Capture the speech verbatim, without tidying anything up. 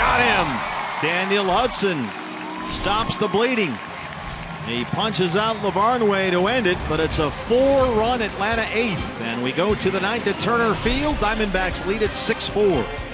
got him. Daniel Hudson stops the bleeding. He punches out Lavarnway to end it, but it's a four-run Atlanta eighth, and we go to the ninth at Turner Field. Diamondbacks lead at six four.